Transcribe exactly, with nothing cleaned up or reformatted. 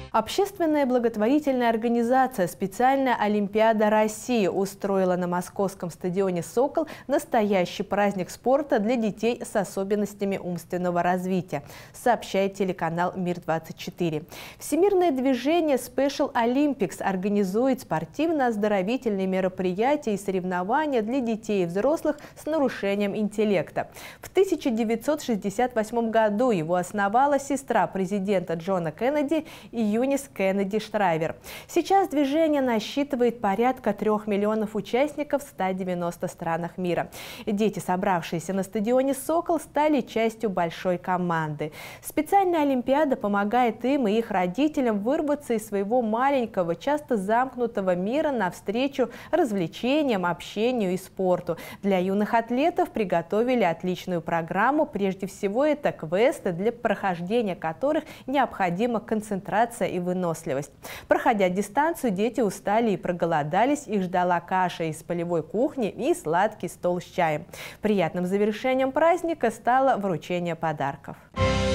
Общественная благотворительная организация «Специальная Олимпиада России» устроила на московском стадионе «Сокол» настоящий праздник спорта для детей с особенностями умственного развития, сообщает телеканал Мир двадцать четыре. Всемирное движение Special Olympics организует спортивно-оздоровительные мероприятия и соревнования для детей и взрослых с нарушением интеллекта. В тысяча девятьсот шестьдесят восьмом году его основала сестра президента Джона Кеннеди и Юнис Кеннеди Шрайвер. Сейчас движение насчитывает порядка трех миллионов участников в ста девяноста странах мира. Дети, собравшиеся на стадионе «Сокол», стали частью большой команды. Специальная Олимпиада помогает им и их родителям вырваться из своего маленького, часто замкнутого мира навстречу развлечениям, общению и спорту. Для юных атлетов приготовили отличную программу. Прежде всего, это квесты, для прохождения которых необходима концентрация и выносливость. Проходя дистанцию, дети устали и проголодались. Их ждала каша из полевой кухни и сладкий стол с чаем. Приятным завершением праздника стало вручение подарков.